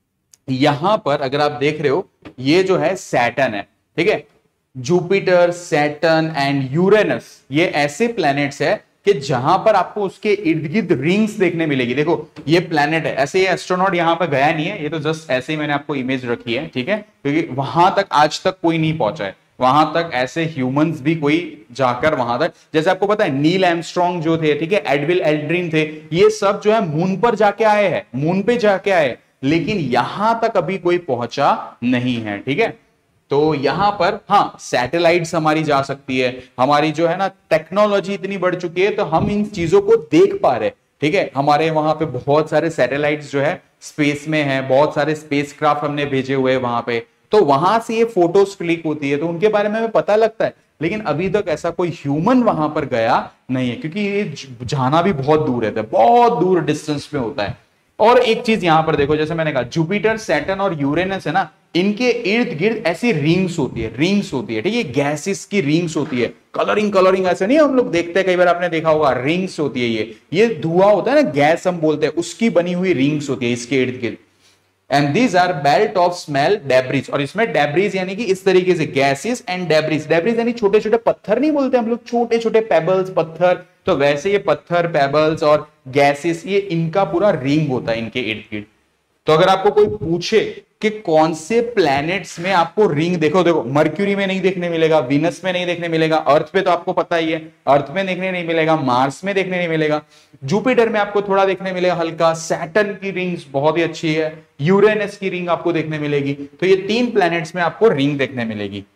यहां पर अगर आप देख रहे हो, ये जो है सैटर्न है। ठीक है, जुपिटर, सैटर्न एंड यूरेनस, ये ऐसे प्लैनेट्स है कि जहां पर आपको उसके इर्द गिर्द रिंग्स देखने मिलेगी। देखो ये प्लैनेट है, ऐसे ये एस्ट्रोनॉट यहां पर गया नहीं है, ये तो जस्ट ऐसे ही मैंने आपको इमेज रखी है। ठीक है, क्योंकि वहां तक आज तक कोई नहीं पहुंचा है, वहां तक ऐसे ह्यूमंस भी कोई जाकर वहां तक, जैसे आपको पता है नील आर्मस्ट्रांग जो थे, ठीक है, एडविल एल्ड्रिन थे, ये सब जो है मून पर जाके आए हैं, मून पे जाके आए, लेकिन यहां तक अभी कोई पहुंचा नहीं है। ठीक है, तो यहां पर हाँ सैटेलाइट्स हमारी जा सकती है, हमारी जो है ना टेक्नोलॉजी इतनी बढ़ चुकी है तो हम इन चीजों को देख पा रहे हैं। ठीक है, हमारे वहां पे बहुत सारे सैटेलाइट्स जो है स्पेस में है, बहुत सारे स्पेसक्राफ्ट हमने भेजे हुए हैं वहां पे, तो वहां से ये फोटोज क्लिक होती है, तो उनके बारे में हमें पता लगता है। लेकिन अभी तक ऐसा कोई ह्यूमन वहां पर गया नहीं है, क्योंकि ये जाना भी बहुत दूर रहता है, बहुत दूर डिस्टेंस में होता है। और एक चीज यहां पर देखो, जैसे मैंने कहा जुपिटर, सैटर्न और यूरेनस है ना, इनके इर्द गिर्द ऐसी रिंग्स होती है, रिंग्स होती है। ठीक है, गैसेस की रिंग्स होती है, कलरिंग कलरिंग ऐसे नहीं हम लोग देखते हैं, कई बार आपने देखा होगा, रिंग्स होती है। ये धुआं होता है ना, गैस हम बोलते हैं, उसकी बनी हुई रिंग्स होती है इसके इर्द गिर्द। And these are belt of small debris, और इसमें डेब्रिज यानी कि इस तरीके से गैसेस एंड डेब्रिज, डेब्रिज यानी छोटे छोटे पत्थर नहीं बोलते हम लोग, छोटे छोटे पेबल्स, पत्थर, तो वैसे ये पत्थर, पेबल्स और गैसेस, ये इनका पूरा रिंग होता है इनके इर्द गिर्द। तो अगर आपको कोई पूछे कि कौन से प्लैनेट्स में आपको रिंग, देखो देखो मर्क्यूरी में नहीं देखने मिलेगा, वीनस में नहीं देखने मिलेगा, अर्थ पे तो आपको पता ही है अर्थ में देखने नहीं मिलेगा, मार्स में देखने नहीं मिलेगा, जुपिटर में आपको थोड़ा देखने मिलेगा हल्का, सैटर्न की रिंग्स बहुत ही अच्छी है, यूरेनस की रिंग आपको देखने मिलेगी। तो ये 3 प्लैनेट्स में आपको रिंग देखने मिलेगी।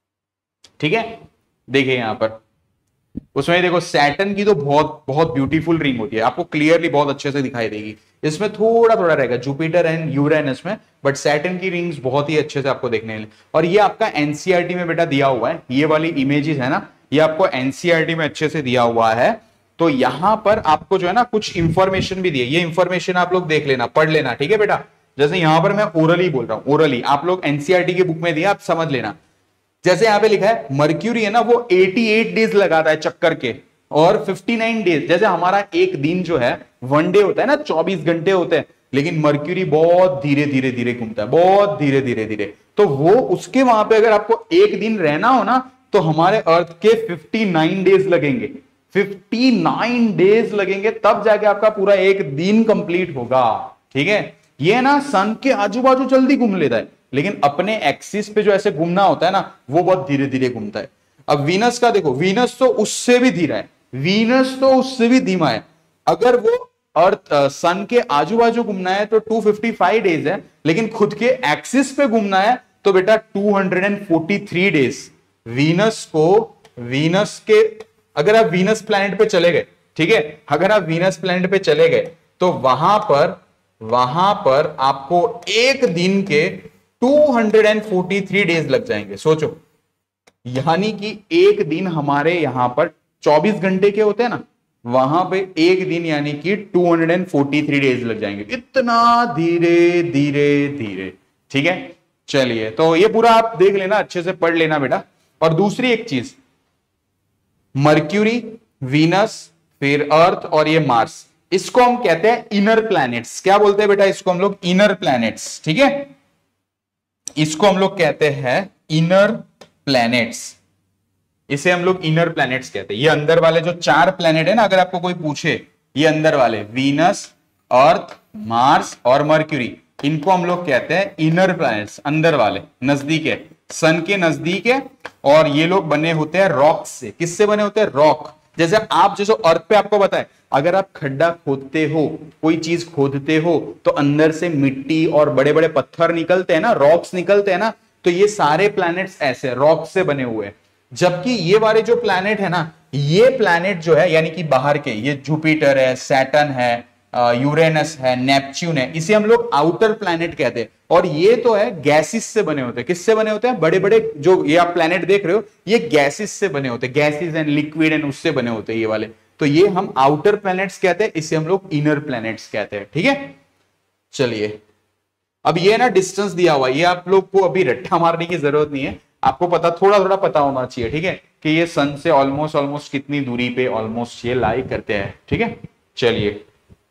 ठीक है, देखिए यहां पर उसमें देखो सैटर्न की तो बहुत बहुत ब्यूटीफुल रिंग होती है, आपको क्लियरली बहुत अच्छे से दिखाई देगी। इसमें थोड़ा थोड़ा रहेगा जुपिटर एंड यूरेनस में, बट सैटर्न की रिंग्स बहुत ही अच्छे से आपको देखने मिले। और ये आपका एनसीईआरटी में बेटा दिया हुआ है, ये वाली इमेजेस है ना, ये आपको एनसीईआरटी में अच्छे से दिया हुआ है। तो यहां पर आपको जो है ना कुछ इंफॉर्मेशन भी दी है, ये इंफॉर्मेशन आप लोग देख लेना, पढ़ लेना। ठीक है बेटा, जैसे यहां पर मैं ओरली बोल रहा हूं, ओरली आप लोग एनसीईआरटी की बुक में दिया, आप समझ लेना। जैसे यहां पे लिखा है मर्क्यूरी है ना, वो 88 डेज लगाता है चक्कर के, और 59 डेज, जैसे हमारा एक दिन जो है 1 डे होता है ना, 24 घंटे होते हैं, लेकिन मर्क्यूरी बहुत धीरे धीरे धीरे घूमता है, बहुत धीरे धीरे धीरे। तो वो उसके वहां पे अगर आपको एक दिन रहना हो ना, तो हमारे अर्थ के 59 डेज लगेंगे, 59 डेज लगेंगे, तब जाके आपका पूरा एक दिन कंप्लीट होगा। ठीक है, ये ना सन के आजू बाजू जल्दी घूम लेता है, लेकिन अपने एक्सिस पे जो ऐसे घूमना होता है ना, वो बहुत धीरे धीरे घूमता है। अब वीनस का देखो, वीनस तो उससे भी धीरा है, वीनस तो उससे भी धीमा है। अगर वो अर्थ सन के आजू बाजू घूमना है तो 255 डेज है, लेकिन खुद के एक्सिस पे घूमना है तो बेटा 243 डेज। वीनस को, वीनस के, अगर आप वीनस प्लैनेट पे चले गए, ठीक है, अगर आप वीनस प्लैनेट पे चले गए तो वहां पर आपको एक दिन के 243 डेज लग जाएंगे। सोचो, यानी कि एक दिन हमारे यहां पर 24 घंटे के होते हैं ना, वहां पे एक दिन यानी कि 243 डेज लग जाएंगे, इतना धीरे धीरे धीरे। ठीक है, चलिए, तो ये पूरा आप देख लेना, अच्छे से पढ़ लेना बेटा। और दूसरी एक चीज, मर्क्यूरी, वीनस, फिर अर्थ और ये मार्स, इसको हम कहते हैं इनर प्लैनेट्स। क्या बोलते हैं बेटा इसको हम लोग? Inner planets. ठीक है, इसको हम लोग कहते हैं इनर प्लैनेट्स, इसे हम लोग इनर प्लैनेट्स कहते हैं। ये अंदर वाले जो 4 प्लैनेट है ना, अगर आपको कोई पूछे, ये अंदर वाले वीनस, अर्थ, मार्स और मर्क्यूरी, इनको हम लोग कहते हैं इनर प्लैनेट्स, अंदर वाले, नजदीक है, सन के नजदीक है। और ये लोग बने होते हैं रॉक से। किससे बने होते हैं? रॉक। जैसे आप, जैसे अर्थ पे आपको पता है अगर आप खड्डा खोदते हो, कोई चीज खोदते हो, तो अंदर से मिट्टी और बड़े बड़े पत्थर निकलते हैं ना, रॉक्स निकलते हैं ना, तो ये सारे प्लैनेट्स ऐसे रॉक से बने हुए हैं। जबकि ये वाले जो प्लैनेट है ना, ये प्लैनेट जो है यानी कि बाहर के, ये जुपिटर है, सैटर्न है, यूरेनस है, नेपच्यून है, इसे हम लोग आउटर प्लैनेट कहते हैं। और ये तो है गैसेस से बने होते हैं। किससे बने होते हैं? बड़े बड़े जो ये आप प्लैनेट देख रहे हो, ये गैसेस से बने होते हैं, गैसेस एंड लिक्विड एंड उससे बने होते हैं ये वाले। तो ये हम आउटर प्लैनेट्स कहते हैं, इसे हम लोग इनर प्लैनेट्स कहते हैं। ठीक है, चलिए अब ये ना डिस्टेंस दिया हुआ, ये आप लोग को अभी रट्टा मारने की जरूरत नहीं है, आपको पता, थोड़ा थोड़ा पता होना चाहिए। ठीक है, कि ये सन से ऑलमोस्ट कितनी दूरी पे ऑलमोस्ट ये लाई करते हैं। ठीक है, चलिए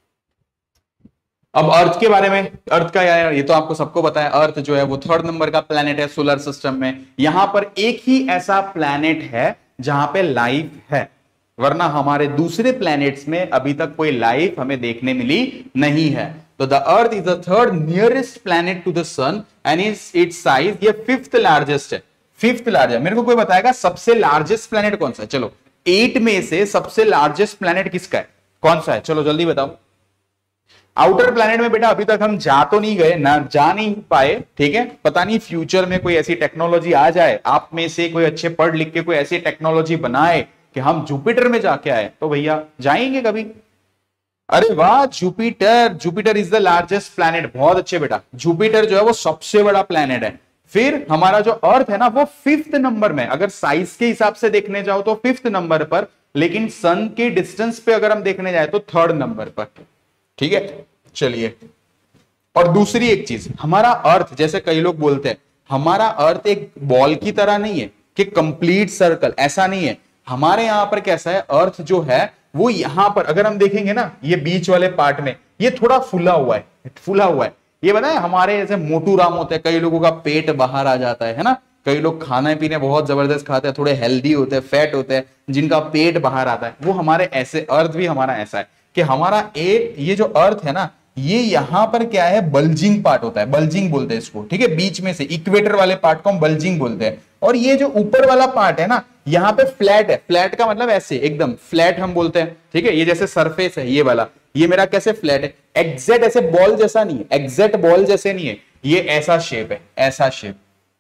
अब अर्थ के बारे में। अर्थ का यार ये तो आपको सबको पता है, अर्थ जो है वो 3rd नंबर का प्लेनेट है सोलर सिस्टम में। यहां पर एक ही ऐसा प्लेनेट है जहां पे लाइफ है, वरना हमारे दूसरे प्लैनेट्स में अभी तक कोई लाइफ हमें देखने मिली नहीं है। तो the earth is the 3rd nearest planet to the sun and its size ये 5th लार्जेस्ट है। 5th लार्जेस्ट, मेरे को कोई बताएगा सबसे लार्जेस्ट प्लैनेट कौन सा है? चलो 8 में से सबसे लार्जेस्ट प्लैनेट किसका है, कौन सा है? चलो जल्दी बताओ। आउटर प्लैनेट में बेटा अभी तक हम जा तो नहीं गए ना, जा नहीं पाए। ठीक है, पता नहीं फ्यूचर में कोई ऐसी टेक्नोलॉजी आ जाए, आप में से कोई अच्छे पढ़ लिख के कोई ऐसी टेक्नोलॉजी बनाए कि हम जुपिटर में जाके आए, तो भैया जाएंगे कभी। अरे वाह, Jupiter, Jupiter is the largest planet. बहुत अच्छे बेटा, जुपिटर जो है वो सबसे बड़ा प्लैनेट है। फिर हमारा जो अर्थ है ना वो 5th नंबर में, अगर साइज के हिसाब से देखने जाओ तो 5th नंबर पर, लेकिन सन के डिस्टेंस पे अगर हम देखने जाए तो 3rd नंबर पर। ठीक है, चलिए और दूसरी एक चीज, हमारा अर्थ, जैसे कई लोग बोलते हैं हमारा अर्थ एक बॉल की तरह नहीं है कि कंप्लीट सर्कल, ऐसा नहीं है। हमारे यहां पर कैसा है, अर्थ जो है वो यहां पर अगर हम देखेंगे ना, ये बीच वाले पार्ट में ये थोड़ा फूला हुआ है, फूला हुआ है। ये बताए हमारे जैसे मोटू राम होते हैं, कई लोगों का पेट बाहर आ जाता है ना, कई लोग खाने पीने बहुत जबरदस्त खाते हैं, थोड़े हेल्दी होते हैं, फैट होते हैं, जिनका पेट बाहर आता है, वो हमारे ऐसे, अर्थ भी हमारा ऐसा है कि हमारा एक ये जो अर्थ है ना, ये यहां पर क्या है, बल्जिंग पार्ट होता है, बल्जिंग बोलते हैं इसको। ठीक है, बीच में से इक्वेटर वाले पार्ट को हम बल्जिंग बोलते हैं। और ये जो ऊपर वाला पार्ट है ना, यहाँ पे फ्लैट है। फ्लैट का मतलब ऐसे एकदम फ्लैट हम बोलते हैं। ठीक है, ये जैसे सरफेस है ये वाला, ये मेरा कैसे फ्लैट है, एग्जैक्ट ऐसे बॉल जैसा नहीं है, एग्जैक्ट बॉल जैसे नहीं है, ये ऐसा शेप है, ऐसा शेप,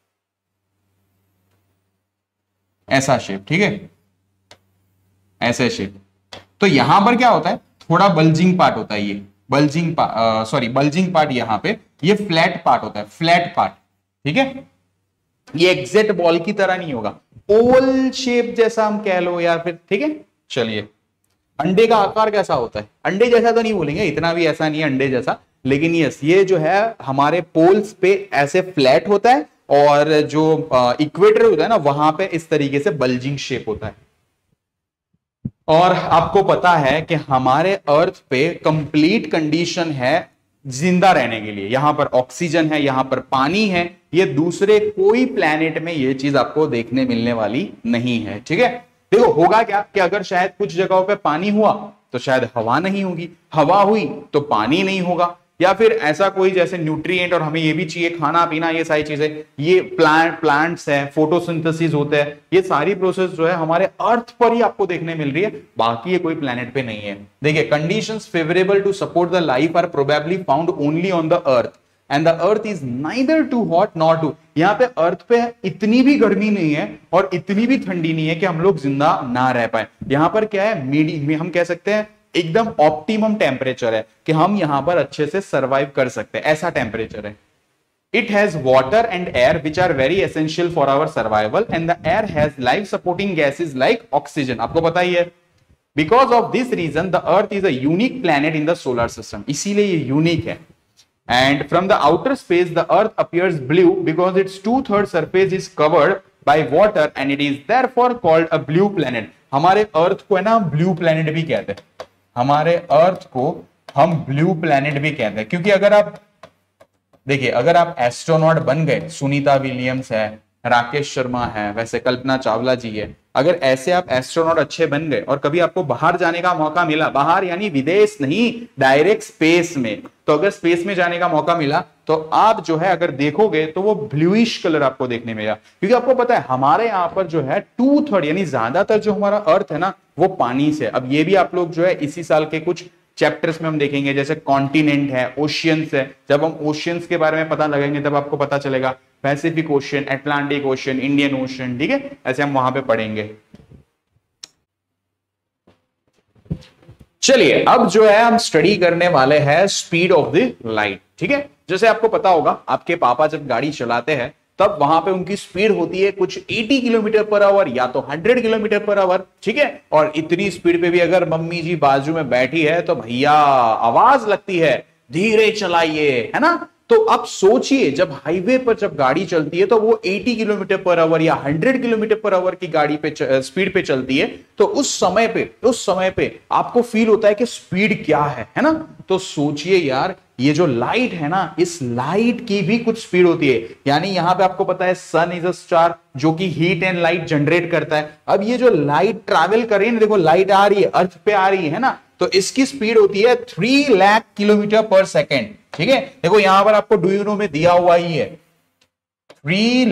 ऐसा शेप। ठीक है, ऐसे शेप। तो यहां पर क्या होता है, थोड़ा बल्जिंग पार्ट होता है, ये बल्जिंग बल्जिंग पार्ट यहां पे, ये फ्लैट पार्ट होता है, फ्लैट पार्ट। ठीक है, ये एग्जैक्ट बॉल की तरह नहीं होगा, ओवल शेप जैसा हम कह लो या फिर। ठीक है, चलिए अंडे का आकार कैसा होता है, अंडे जैसा तो नहीं बोलेंगे, इतना भी ऐसा नहीं है अंडे जैसा, लेकिन यस, ये जो है हमारे पोल्स पे ऐसे फ्लैट होता है, और जो इक्वेटर होता है ना वहां पे इस तरीके से बल्जिंग शेप होता है। और आपको पता है कि हमारे अर्थ पे कंप्लीट कंडीशन है जिंदा रहने के लिए, यहां पर ऑक्सीजन है, यहां पर पानी है, ये दूसरे कोई प्लेनेट में ये चीज आपको देखने मिलने वाली नहीं है। ठीक है, देखो होगा क्या कि अगर शायद कुछ जगहों पे पानी हुआ तो शायद हवा नहीं होगी, हवा हुई तो पानी नहीं होगा, या फिर ऐसा कोई जैसे न्यूट्रिएंट, और हमें ये भी चाहिए खाना पीना, ये सारी चीजें, ये प्लांट्स है, फोटोसिंथेसिस होता है, ये सारी प्रोसेस जो है हमारे अर्थ पर ही आपको देखने मिल रही है, बाकी ये कोई प्लेनेट पे नहीं है। देखिए, conditions favourable to support the life are probably found only on the earth and the earth is neither too hot not too. यहाँ पे अर्थ पे इतनी भी गर्मी नहीं है और इतनी भी ठंडी नहीं है कि हम लोग जिंदा ना रह पाए। यहाँ पर क्या है, मीडियम, हम कह सकते हैं एकदम ऑप्टिमम टेम्परेचर है कि हम यहां पर अच्छे से सरवाइव कर सकते हैं, ऐसा टेम्परेचर है। It has water and air which are very essential for our survival and the air has life supporting gases like oxygen. आपको पता ही है, because of this reason the earth is a unique planet in the solar system, इसीलिए ये unique है। And from the outer space the earth appears blue because its 2/3 surface is covered by water and it is therefore called a blue planet. हमारे earth को है ना blue planet भी कहते हैं, हमारे अर्थ को हम ब्लू प्लैनेट भी कहते हैं, क्योंकि अगर आप देखिए, अगर आप एस्ट्रोनॉट बन गए, सुनीता विलियम्स है, राकेश शर्मा है, वैसे कल्पना चावला जी है, अगर ऐसे आप एस्ट्रोनॉट अच्छे बन गए और कभी आपको बाहर जाने का मौका मिला, बाहर यानी विदेश नहीं, डायरेक्ट स्पेस में, तो अगर स्पेस में जाने का मौका मिला तो आप जो है अगर देखोगे तो वो ब्लूइश कलर आपको देखने मिलेगा, क्योंकि आपको पता है हमारे यहाँ पर जो है 2/3 यानी ज्यादातर जो हमारा अर्थ है ना वो पानी से। अब ये भी आप लोग जो है इसी साल के कुछ चैप्टर्स में हम देखेंगे, जैसे कॉन्टिनेंट है, ओशियंस है। जब हम ओशियंस के बारे में पता लगेंगे तब आपको पता चलेगा, Pacific Ocean, Atlantic Ocean, Indian Ocean, ठीक है, ऐसे हम वहां पे पढ़ेंगे। चलिए अब जो है हम स्टडी करने वाले हैं स्पीड ऑफ द लाइट, ठीक है। जैसे आपको पता होगा, आपके पापा जब गाड़ी चलाते हैं तब वहां पे उनकी स्पीड होती है कुछ 80 किलोमीटर पर आवर या तो 100 किलोमीटर पर आवर, ठीक है। और इतनी स्पीड पे भी अगर मम्मी जी बाजू में बैठी है तो भैया आवाज लगती है, धीरे चलाइए, है ना। तो अब सोचिए, जब हाईवे पर जब गाड़ी चलती है तो वो 80 किलोमीटर पर आवर या 100 किलोमीटर पर आवर की गाड़ी पे स्पीड पे चलती है, तो उस समय पे आपको फील होता है कि स्पीड क्या है ना। तो सोचिए यार, ये जो लाइट है ना, इस लाइट की भी कुछ स्पीड होती है। यानी यहां पे आपको पता है सन इज अ स्टार जो कि हीट एंड लाइट जनरेट करता है। अब ये जो लाइट ट्रैवल कर रही है ना, देखो लाइट आ रही है, अर्थ पे आ रही है ना, तो इसकी स्पीड होती है 3 लाख किलोमीटर पर सेकेंड, ठीक है। देखो यहां पर आपको डू यू नो में दिया हुआ ही है 3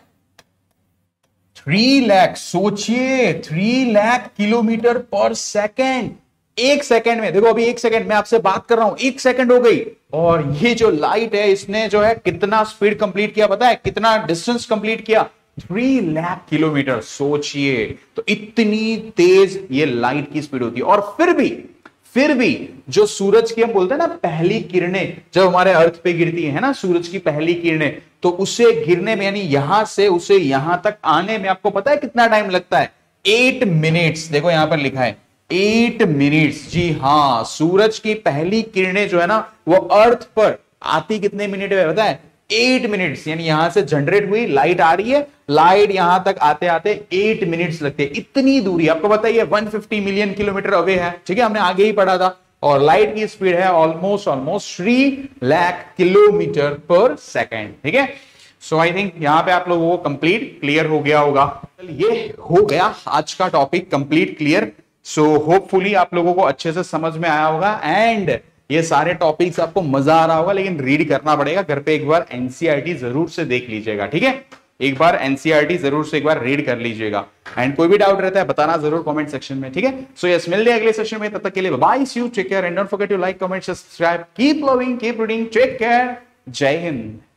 लाख, सोचिए 3 लाख किलोमीटर पर सेकेंड। एक सेकंड में, देखो अभी एक सेकंड में आपसे बात कर रहा हूं, एक सेकंड हो गई, और ये जो लाइट है इसने जो है कितना स्पीड कंप्लीट किया पता है, कितना डिस्टेंस कंप्लीट किया, 3 लाख किलोमीटर। सोचिए, तो इतनी तेज ये लाइट की स्पीड होती है। और फिर भी जो सूरज की हम बोलते हैं ना पहली किरणें जब हमारे अर्थ पे गिरती है ना, सूरज की पहली किरणें, तो उसे गिरने में यानी यहां से उसे यहां तक आने में आपको पता है कितना टाइम लगता है, 8 मिनट्स। देखो यहां पर लिखा है 8 मिनट्स। जी हाँ, सूरज की पहली किरणें जो है ना वो अर्थ पर आती कितने मिनट में पता है, 8 मिनट्स। यानी यहां से जनरेट हुई, लाइट आ रही है, लाइट यहां तक आते आते 8 मिनट्स लगते हैं। इतनी दूरी आपको बताइए 150 मिलियन किलोमीटर अवे है, ठीक है, हमने आगे ही पढ़ा था। और लाइट की स्पीड है almost 3 lakh kilometre per second, ठीक है। सो आई थिंक यहां पे आप लोगों को कंप्लीट क्लियर हो गया होगा। ये हो गया आज का topic complete clear. So hopefully आप लोगों को अच्छे से समझ में आया होगा, एंड ये सारे टॉपिक्स आपको मजा आ रहा होगा, लेकिन रीड करना पड़ेगा। घर पे एक बार एनसीईआरटी जरूर से देख लीजिएगा, ठीक है, एक बार एनसीईआरटी जरूर से एक बार रीड कर लीजिएगा। एंड कोई भी डाउट रहता है बताना जरूर कमेंट सेक्शन में, ठीक है। सो यस, मिलते हैं अगले सेशन में, तब तक के लिए bye, see you, take care and don't forget to like, comment, subscribe, keep loving, keep reading, take care, जय हिंद।